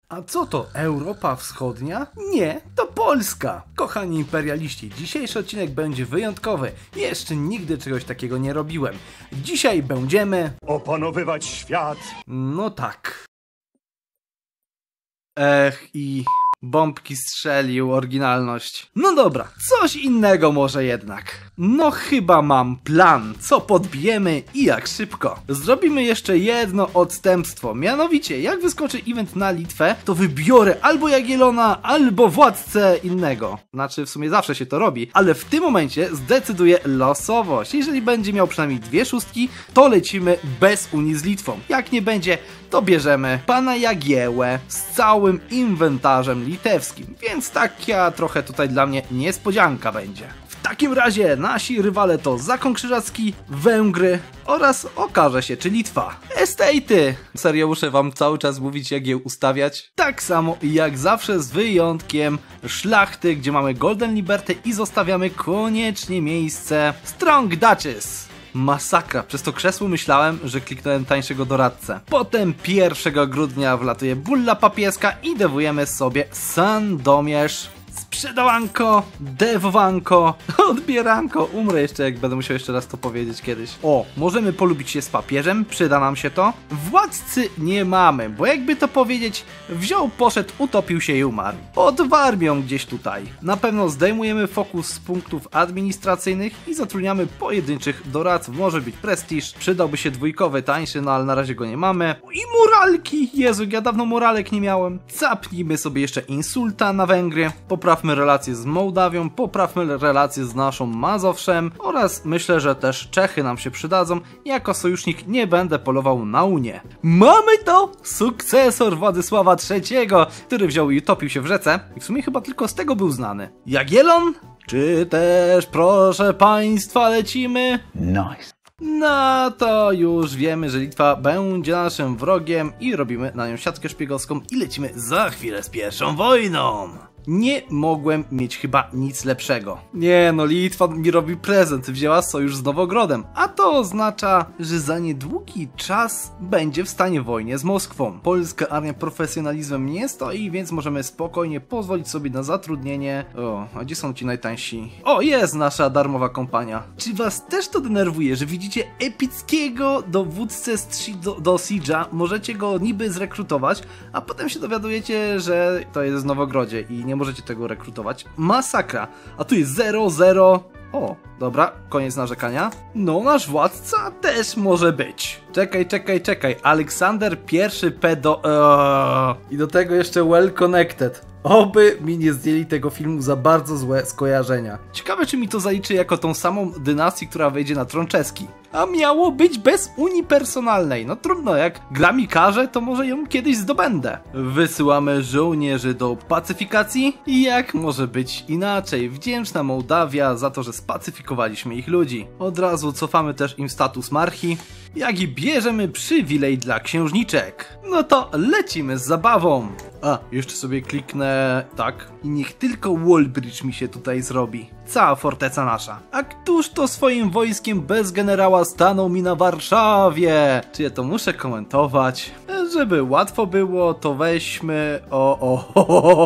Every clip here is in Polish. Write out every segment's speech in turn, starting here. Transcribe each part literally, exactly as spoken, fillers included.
A co to, Europa Wschodnia? Nie, to Polska! Kochani imperialiści, dzisiejszy odcinek będzie wyjątkowy. Jeszcze nigdy czegoś takiego nie robiłem. Dzisiaj będziemy... opanowywać świat! No tak. Ech i... bombki strzelił, oryginalność. No dobra, coś innego może jednak. No chyba mam plan, co podbijemy i jak szybko. Zrobimy jeszcze jedno odstępstwo, mianowicie jak wyskoczy event na Litwę, to wybiorę albo Jagiellona, albo władcę innego. Znaczy w sumie zawsze się to robi, ale w tym momencie zdecyduję losowość. Jeżeli będzie miał przynajmniej dwie szóstki, to lecimy bez Unii z Litwą. Jak nie będzie, to bierzemy pana Jagiełę z całym inwentarzem litewskim, więc taka trochę tutaj dla mnie niespodzianka będzie. W takim razie nasi rywale to Zakon Krzyżacki, Węgry oraz okaże się czy Litwa. Estate'y! Serio muszę wam cały czas mówić jak je ustawiać? Tak samo jak zawsze z wyjątkiem szlachty, gdzie mamy Golden Liberty i zostawiamy koniecznie miejsce Strong Duchess. Masakra, przez to krzesło myślałem, że kliknąłem tańszego doradcę. Potem pierwszego grudnia wlatuje bulla papieska i dewujemy sobie Sandomierz. Sprzedawanko, dewowanko, odbieranko. Umrę jeszcze, jak będę musiał jeszcze raz to powiedzieć kiedyś. O, możemy polubić się z papieżem, przyda nam się to. Władcy nie mamy, bo jakby to powiedzieć, wziął, poszedł, utopił się i umarł. Pod Warmią gdzieś tutaj. Na pewno zdejmujemy fokus z punktów administracyjnych i zatrudniamy pojedynczych doradców. Może być prestiż, przydałby się dwójkowy, tańszy, no ale na razie go nie mamy. I moralki! Jezu, ja dawno moralek nie miałem. Zapnijmy sobie jeszcze insulta na Węgry. Poprawmy relacje z Mołdawią, poprawmy relacje z naszą Mazowszem oraz myślę, że też Czechy nam się przydadzą. Jako sojusznik nie będę polował na Unię. Mamy to! Sukcesor Władysława trzeciego, który wziął i utopił się w rzece i w sumie chyba tylko z tego był znany. Jagiellon? Czy też, proszę państwa, lecimy? Nice. No to już wiemy, że Litwa będzie naszym wrogiem i robimy na nią siatkę szpiegowską i lecimy za chwilę z pierwszą wojną. Nie mogłem mieć chyba nic lepszego. Nie no, Litwa mi robi prezent, wzięła sojusz z Nowogrodem, a to oznacza, że za niedługi czas będzie w stanie wojnie z Moskwą. Polska armia profesjonalizmem nie stoi, więc możemy spokojnie pozwolić sobie na zatrudnienie. O, a gdzie są ci najtańsi? O, jest nasza darmowa kompania. Czy was też to denerwuje, że widzicie epickiego dowódcę do, do Siege'a, możecie go niby zrekrutować, a potem się dowiadujecie, że to jest w Nowogrodzie i nie możecie tego rekrutować. Masakra. A tu jest zero zero. O, dobra, koniec narzekania. No, nasz władca też może być. Czekaj, czekaj, czekaj. Aleksander I pedo... Eee. I do tego jeszcze well connected. Oby mi nie zdjęli tego filmu za bardzo złe skojarzenia. Ciekawe, czy mi to zaliczy jako tą samą dynastię, która wejdzie na tron czeski. A miało być bez unii personalnej. No trudno, jak gra mi każe, to może ją kiedyś zdobędę. Wysyłamy żołnierzy do pacyfikacji i jak może być inaczej? Wdzięczna Mołdawia za to, że spacyfikowaliśmy ich ludzi. Od razu cofamy też im status marchi, jak i bierzemy przywilej dla księżniczek. No to lecimy z zabawą. A, jeszcze sobie kliknę tak. I niech tylko Wallbridge mi się tutaj zrobi. Cała forteca nasza. A któż to swoim wojskiem bez generała stanął mi na Warszawie? Czy ja to muszę komentować? Żeby łatwo było, to weźmy... O, o, o,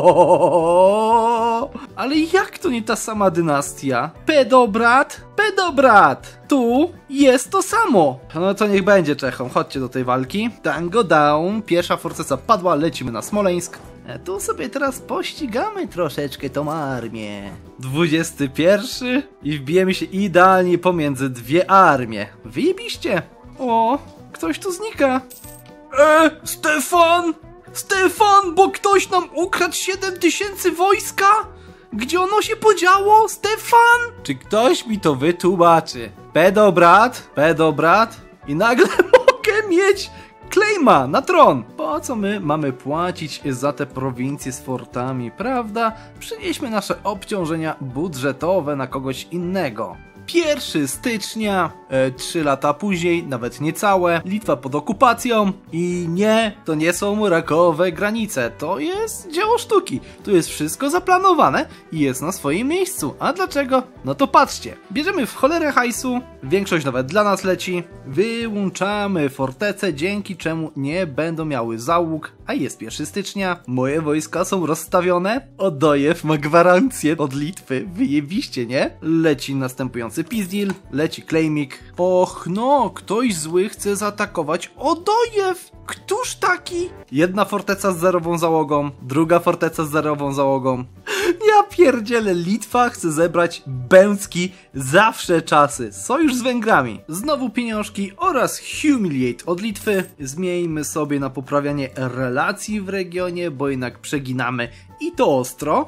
o. Ale jak to nie ta sama dynastia? Pedobrat? Pedobrat! Tu jest to samo. No to niech będzie Czechom. Chodźcie do tej walki. Tango down. Pierwsza forteca padła. Lecimy na Smoleńsk. A tu sobie teraz pościgamy troszeczkę tą armię. dwudziesty pierwszy i wbijemy się idealnie pomiędzy dwie armie. Wyjebiście. O, ktoś tu znika. E, Stefan! Stefan, bo ktoś nam ukradł siedem tysięcy wojska? Gdzie ono się podziało, Stefan? Czy ktoś mi to wytłumaczy? Pedobrat, pedobrat i nagle mogę mieć claima na tron. Po co my mamy płacić za te prowincje z fortami, prawda? Przynieśmy nasze obciążenia budżetowe na kogoś innego. pierwszego stycznia, e, trzy lata później, nawet niecałe, Litwa pod okupacją i nie, to nie są rakowe granice, to jest dzieło sztuki, tu jest wszystko zaplanowane i jest na swoim miejscu. A dlaczego? No to patrzcie, bierzemy w cholerę hajsu, większość nawet dla nas leci, wyłączamy fortece, dzięki czemu nie będą miały załóg A jest pierwszego stycznia, moje wojska są rozstawione, Odojew ma gwarancję od Litwy, wyjebiście, nie? Leci następujący pizdil, leci claimik. Och no, ktoś zły chce zaatakować Odojew! Któż taki? Jedna forteca z zerową załogą, druga forteca z zerową załogą. Ja pierdzielę, Litwa chce zebrać Bęcki zawsze czasy. Sojusz z Węgrami. Znowu pieniążki oraz humiliate od Litwy. Zmieńmy sobie na poprawianie relacji w regionie, bo jednak przeginamy i to ostro.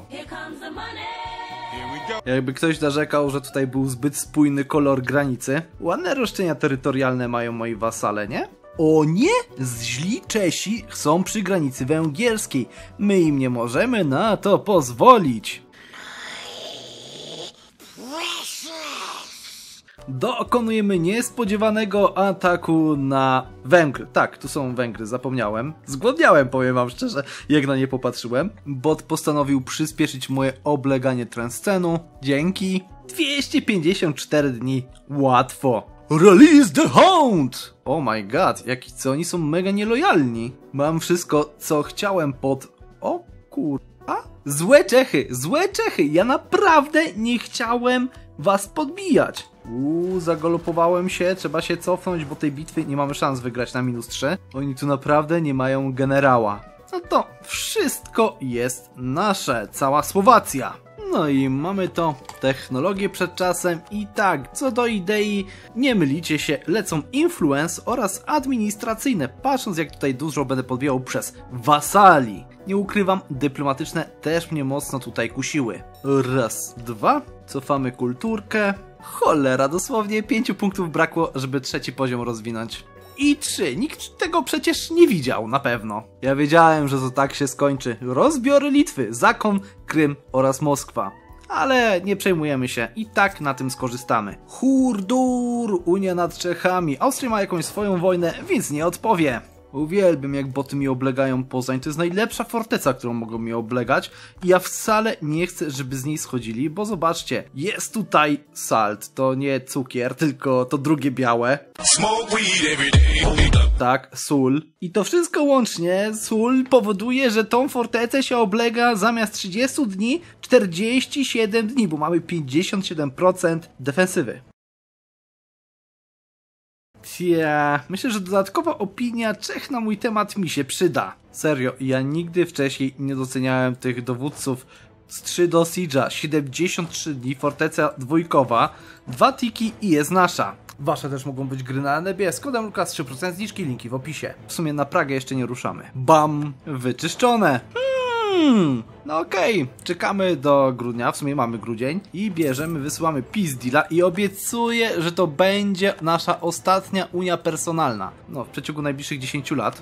Jakby ktoś narzekał, że tutaj był zbyt spójny kolor granicy. Ładne roszczenia terytorialne mają moi wasale, nie? O nie! Źli Czesi są przy granicy węgierskiej. My im nie możemy na to pozwolić. Dokonujemy niespodziewanego ataku na Węgry. Tak, tu są Węgry, zapomniałem. Zgłodniałem, powiem wam szczerze, jak na nie popatrzyłem. Bot postanowił przyspieszyć moje obleganie Transcenu. Dzięki. dwieście pięćdziesiąt cztery dni. Łatwo. Release the Hound! Oh my god, jaki co oni są mega nielojalni. Mam wszystko, co chciałem pod... O kurwa? Złe Czechy, złe Czechy! Ja naprawdę nie chciałem was podbijać. Uuu, zagalopowałem się, trzeba się cofnąć, bo tej bitwy nie mamy szans wygrać na minus trzy. Oni tu naprawdę nie mają generała. No to wszystko jest nasze, cała Słowacja. No i mamy to, technologię przed czasem i tak, co do idei, nie mylicie się, lecą influence oraz administracyjne, patrząc jak tutaj dużo będę podbijał przez wasali. Nie ukrywam, dyplomatyczne też mnie mocno tutaj kusiły. Raz, dwa, cofamy kulturkę, cholera, dosłownie pięciu punktów brakło, żeby trzeci poziom rozwinąć. I trzy. Nikt tego przecież nie widział, na pewno. Ja wiedziałem, że to tak się skończy. Rozbiory Litwy, Zakon, Krym oraz Moskwa. Ale nie przejmujemy się, i tak na tym skorzystamy. Hurdur, Unia nad Czechami. Austria ma jakąś swoją wojnę, więc nie odpowie. Uwielbiam, jak boty mi oblegają Poznań. To jest najlepsza forteca, którą mogą mi oblegać. I ja wcale nie chcę, żeby z niej schodzili, bo zobaczcie, jest tutaj salt. To nie cukier, tylko to drugie białe. Tak, sól. I to wszystko łącznie, sól powoduje, że tą fortecę się oblega zamiast trzydziestu dni, czterdzieści siedem dni, bo mamy pięćdziesiąt siedem procent defensywy. Tia, myślę, że dodatkowa opinia Czech na mój temat mi się przyda. Serio, ja nigdy wcześniej nie doceniałem tych dowódców z trzy do Siege'a, siedemdziesiąt trzy dni, forteca dwójkowa, dwa tiki i jest nasza. Wasze też mogą być gry na niebie, z kodem Lukas trzy procent zniżki, linki w opisie. W sumie na Pragę jeszcze nie ruszamy. Bam! Wyczyszczone! Hmm, no okej, okay. Czekamy do grudnia, w sumie mamy grudzień i bierzemy, wysyłamy peace deala i obiecuję, że to będzie nasza ostatnia unia personalna. No, w przeciągu najbliższych dziesięciu lat.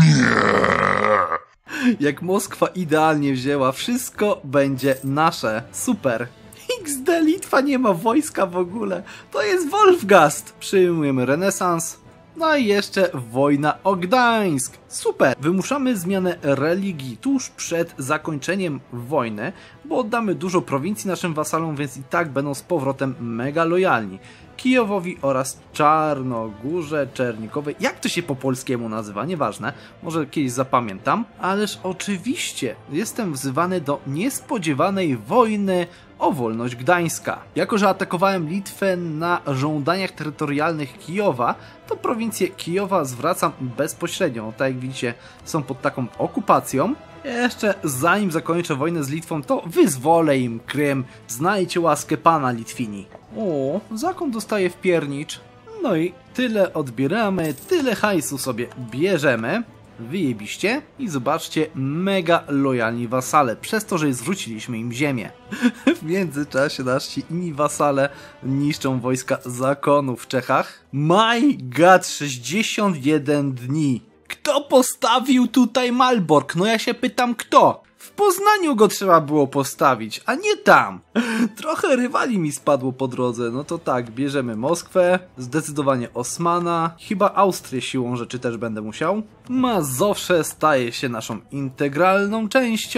Jak Moskwa idealnie wzięła, wszystko będzie nasze. Super. X D, Litwa nie ma wojska w ogóle. To jest Wolfgast. Przyjmujemy renesans. No i jeszcze wojna o Gdańsk. Super! Wymuszamy zmianę religii tuż przed zakończeniem wojny, bo oddamy dużo prowincji naszym wasalom, więc i tak będą z powrotem mega lojalni. Kijowowi oraz Czarnogórze Czernikowej. Jak to się po polskiemu nazywa? Nieważne. Może kiedyś zapamiętam. Ależ oczywiście jestem wzywany do niespodziewanej wojny o wolność Gdańska. Jako że atakowałem Litwę na żądaniach terytorialnych Kijowa, to prowincję Kijowa zwracam bezpośrednio. Tak jak widzicie, są pod taką okupacją. Jeszcze zanim zakończę wojnę z Litwą, to wyzwolę im Krym. Znajcie łaskę pana, Litwini. O, zakon dostaje w piernicz. No i tyle odbieramy, tyle hajsu sobie bierzemy. Wyjebiście. I zobaczcie, mega lojalni wasale, przez to, że zwróciliśmy im ziemię. W międzyczasie nasi inni wasale niszczą wojska zakonu w Czechach. My god, sześćdziesiąt jeden dni. Kto postawił tutaj Malbork? No ja się pytam, kto? W Poznaniu go trzeba było postawić, a nie tam. Trochę rywali mi spadło po drodze. No to tak, bierzemy Moskwę, zdecydowanie Osmana, chyba Austrię siłą rzeczy też będę musiał. Mazowsze staje się naszą integralną częścią.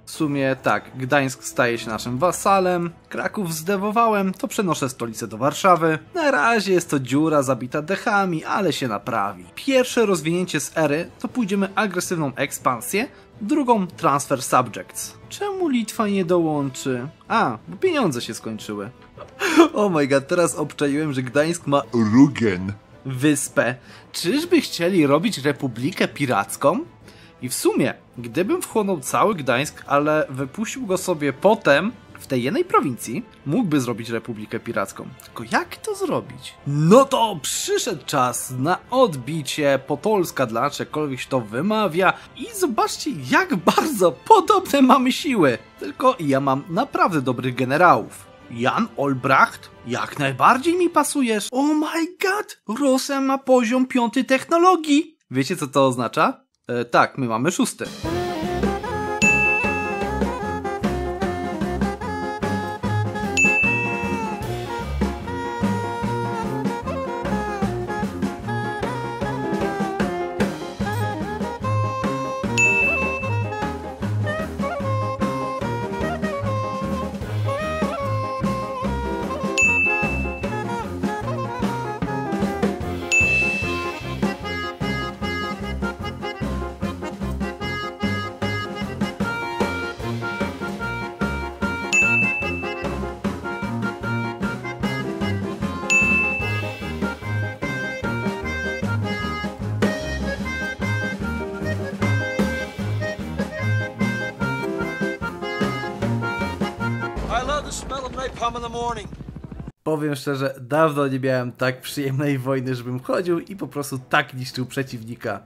W sumie tak, Gdańsk staje się naszym wasalem, Kraków zdewowałem, to przenoszę stolicę do Warszawy. Na razie jest to dziura zabita dechami, ale się naprawi. Pierwsze rozwinięcie z ery to pójdziemy agresywną ekspansję, drugą transfer subjects. Czemu Litwa nie dołączy? A, bo pieniądze się skończyły. Oh my god, teraz obczaiłem, że Gdańsk ma Rugen. wyspę. Czyżby chcieli robić republikę piracką? I w sumie, gdybym wchłonął cały Gdańsk, ale wypuścił go sobie potem w tej jednej prowincji, mógłby zrobić republikę piracką. Tylko jak to zrobić? No to przyszedł czas na odbicie Potolska, dla czegokolwiek się to wymawia. I zobaczcie, jak bardzo podobne mamy siły. Tylko ja mam naprawdę dobrych generałów. Jan Olbracht? Jak najbardziej mi pasujesz. Oh my god! Rosja ma poziom piąty technologii. Wiecie, co to oznacza? E, tak, my mamy szósty. Powiem szczerze, dawno nie miałem tak przyjemnej wojny, żebym chodził i po prostu tak niszczył przeciwnika.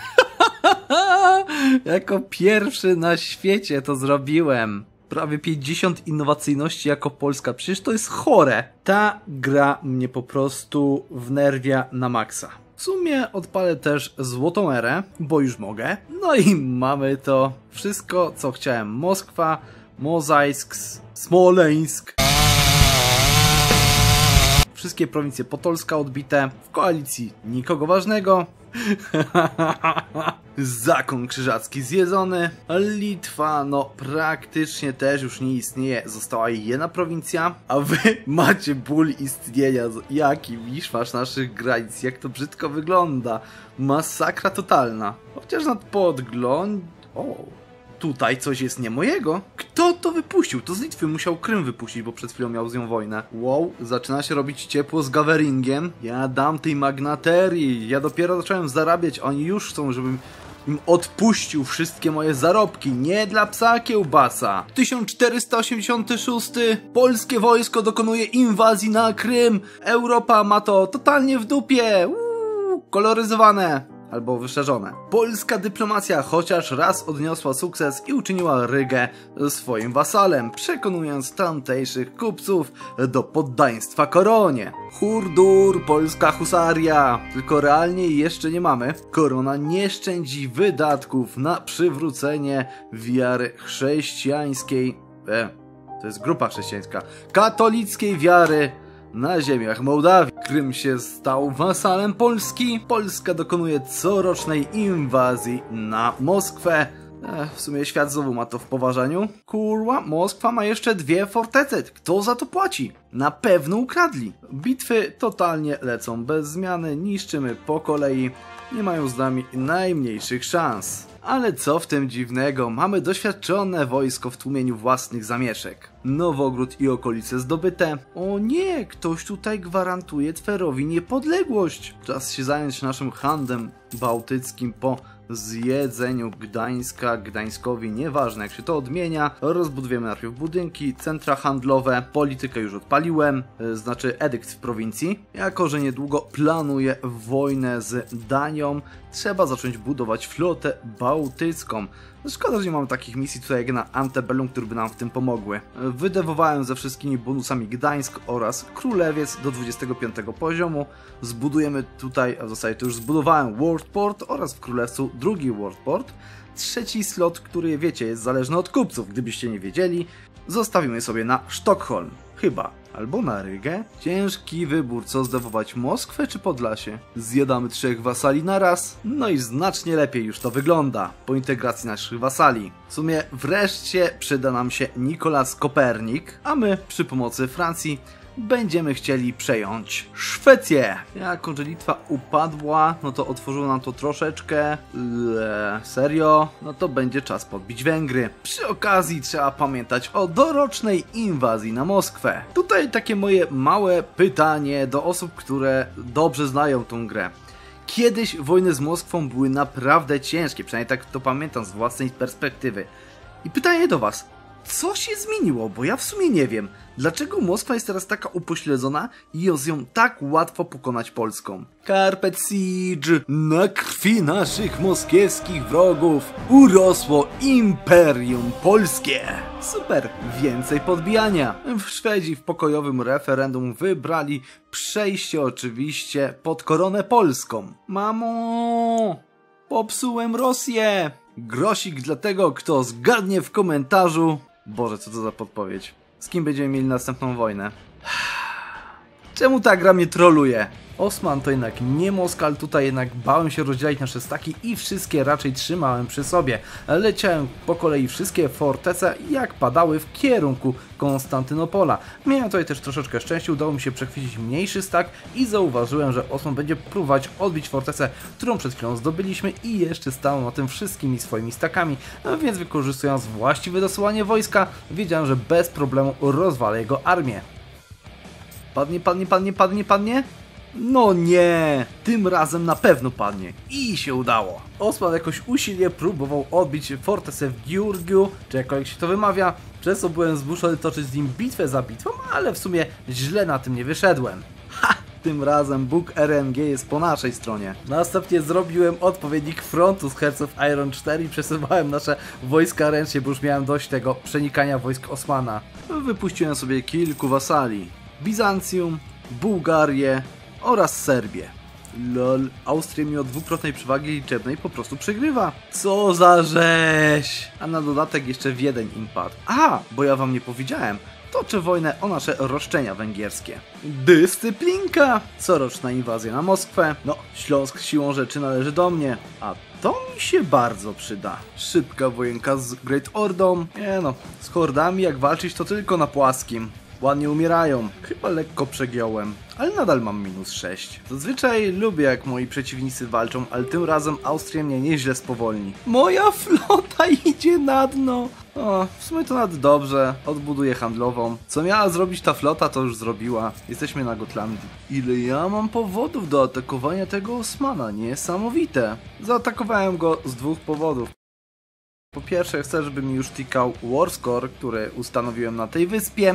Jako pierwszy na świecie to zrobiłem. Prawie pięćdziesiąt innowacyjności jako Polska. Przecież to jest chore. Ta gra mnie po prostu wnerwia na maksa. W sumie odpalę też złotą erę, bo już mogę. No i mamy to wszystko, co chciałem. Moskwa, Mozajsk, Smoleńsk. Wszystkie prowincje Potolska odbite. W koalicji nikogo ważnego. Zakon krzyżacki zjedzony. Litwa, no praktycznie też już nie istnieje. Została jedna prowincja, a wy macie ból istnienia. Jaki miszmasz naszych granic, jak to brzydko wygląda. Masakra totalna. Chociaż na podgląd... O, tutaj coś jest nie mojego. Kto to wypuścił? To z Litwy musiał Krym wypuścić, bo przed chwilą miał z nią wojnę. Wow, zaczyna się robić ciepło z Gaweringiem. Ja dam tej magnaterii. Ja dopiero zacząłem zarabiać, oni już chcą, żebym im odpuścił wszystkie moje zarobki. Nie dla psa kiełbasa. tysiąc czterysta osiemdziesiąty szósty. Polskie wojsko dokonuje inwazji na Krym. Europa ma to totalnie w dupie. Uuu, koloryzowane. Albo wyszerzone. Polska dyplomacja chociaż raz odniosła sukces i uczyniła Rygę swoim wasalem, przekonując tamtejszych kupców do poddaństwa koronie. Hurdur, polska husaria. Tylko realnie jeszcze nie mamy. Korona nie szczędzi wydatków na przywrócenie wiary chrześcijańskiej. E, to jest grupa chrześcijańska. Katolickiej wiary na ziemiach Mołdawii. Krym się stał wasalem Polski. Polska dokonuje corocznej inwazji na Moskwę. Ech, w sumie świat znowu ma to w poważaniu. Kurwa, Moskwa ma jeszcze dwie fortecy. Kto za to płaci? Na pewno ukradli. Bitwy totalnie lecą bez zmiany. Niszczymy po kolei. Nie mają z nami najmniejszych szans. Ale co w tym dziwnego? Mamy doświadczone wojsko w tłumieniu własnych zamieszek. Nowogród i okolice zdobyte. O nie, ktoś tutaj gwarantuje Twerowi niepodległość. Czas się zająć naszym handlem bałtyckim po zjedzeniu Gdańska. Gdańskowi nieważne jak się to odmienia. Rozbudujemy najpierw budynki, centra handlowe. Politykę już odpaliłem, znaczy edykt w prowincji. Jako że niedługo planuję wojnę z Danią, trzeba zacząć budować flotę bałtycką. Szkoda, że nie mamy takich misji tutaj jak na Antebellum, które by nam w tym pomogły. Wydewowałem ze wszystkimi bonusami Gdańsk oraz Królewiec do dwudziestego piątego poziomu. Zbudujemy tutaj, a w zasadzie to już zbudowałem Worldport oraz w Królewcu drugi Worldport. Trzeci slot, który wiecie jest zależny od kupców, gdybyście nie wiedzieli, zostawimy sobie na Sztokholm. Chyba. Albo na Rygę? Ciężki wybór, co zdewować, Moskwę czy Podlasie? Zjadamy trzech wasali na raz? No i znacznie lepiej już to wygląda po integracji naszych wasali. W sumie wreszcie przyda nam się Nikolas Kopernik, a my przy pomocy Francji będziemy chcieli przejąć Szwecję. Jako że Litwa upadła, no to otworzyło nam to troszeczkę. Eee, serio? No to będzie czas podbić Węgry. Przy okazji trzeba pamiętać o dorocznej inwazji na Moskwę. Tutaj takie moje małe pytanie do osób, które dobrze znają tą grę. Kiedyś wojny z Moskwą były naprawdę ciężkie, przynajmniej tak to pamiętam z własnej perspektywy. I pytanie do was. Co się zmieniło? Bo ja w sumie nie wiem. Dlaczego Moskwa jest teraz taka upośledzona i jest ją tak łatwo pokonać Polską? Carpet Siege! Na krwi naszych moskiewskich wrogów urosło Imperium Polskie! Super! Więcej podbijania! W Szwedzi w pokojowym referendum wybrali przejście oczywiście pod koronę polską. Mamo! Popsułem Rosję! Grosik dla tego, kto zgadnie w komentarzu. Boże, co to za podpowiedź. Z kim będziemy mieli następną wojnę? Czemu ta gra mnie troluje? Osman to jednak nie Moskal, tutaj jednak bałem się rozdzielić na szestaki i wszystkie raczej trzymałem przy sobie. Leciałem po kolei wszystkie fortece, jak padały, w kierunku Konstantynopola. Miałem tutaj też troszeczkę szczęścia, udało mi się przechwycić mniejszy stak i zauważyłem, że Osman będzie próbować odbić fortecę, którą przed chwilą zdobyliśmy i jeszcze stał na tym wszystkimi swoimi stakami, no więc wykorzystując właściwe dosyłanie wojska, wiedziałem, że bez problemu rozwalę jego armię. Padnie, padnie, padnie, padnie, padnie? No nie, tym razem na pewno padnie. I się udało. Osman jakoś usilnie próbował odbić fortecę w Giurgiu, czy jakkolwiek się to wymawia, przez co byłem zmuszony toczyć z nim bitwę za bitwą, ale w sumie źle na tym nie wyszedłem. Ha! Tym razem Bóg R N G jest po naszej stronie. Następnie zrobiłem odpowiednik frontu z Hearts of Iron cztery i przesuwałem nasze wojska ręcznie, bo już miałem dość tego przenikania wojsk Osmana. Wypuściłem sobie kilku wasali. Bizancjum, Bułgarię oraz Serbię. Lol, Austria mimo dwukrotnej przewagi liczebnej po prostu przegrywa. Co za rzeź! A na dodatek jeszcze Wiedeń im padł. A, bo ja wam nie powiedziałem. Toczę wojnę o nasze roszczenia węgierskie. Dyscyplinka! Coroczna inwazja na Moskwę. No, Śląsk siłą rzeczy należy do mnie. A to mi się bardzo przyda. Szybka wojenka z Great Ordą. Nie no, z hordami jak walczyć to tylko na płaskim. Ładnie umierają. Chyba lekko przegiąłem, ale nadal mam minus sześć. Zazwyczaj lubię jak moi przeciwnicy walczą, ale tym razem Austria mnie nieźle spowolni. Moja flota idzie na dno. O, w sumie to nawet dobrze. Odbuduję handlową. Co miała zrobić ta flota, to już zrobiła. Jesteśmy na Gotlandii. Ile ja mam powodów do atakowania tego Osmana? Niesamowite. Zaatakowałem go z dwóch powodów. Po pierwsze chcę, żeby mi już tikał Warscore, który ustanowiłem na tej wyspie.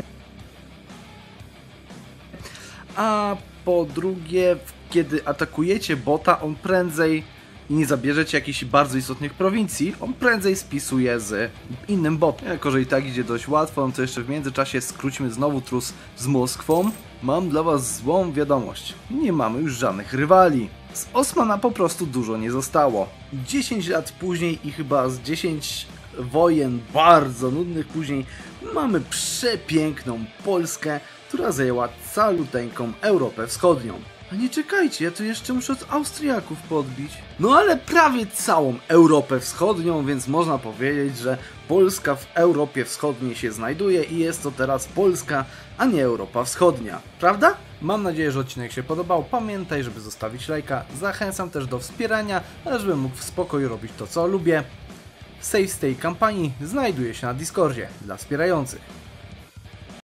A po drugie, kiedy atakujecie bota, on prędzej i nie zabierzecie jakichś bardzo istotnych prowincji, on prędzej spisuje z innym botem. Jako że i tak idzie dość łatwo, no to jeszcze w międzyczasie skróćmy znowu trus z Moskwą. Mam dla was złą wiadomość. Nie mamy już żadnych rywali. Z Osmana po prostu dużo nie zostało. dziesięć lat później i chyba z dziesięć wojen bardzo nudnych później mamy przepiękną Polskę, która zajęła caluteńką Europę Wschodnią. A nie czekajcie, ja tu jeszcze muszę od Austriaków podbić. No ale prawie całą Europę Wschodnią, więc można powiedzieć, że Polska w Europie Wschodniej się znajduje i jest to teraz Polska, a nie Europa Wschodnia. Prawda? Mam nadzieję, że odcinek się podobał. Pamiętaj, żeby zostawić lajka. Zachęcam też do wspierania, żebym mógł w spokoju robić to, co lubię. Save z tej kampanii znajduje się na Discordzie dla wspierających.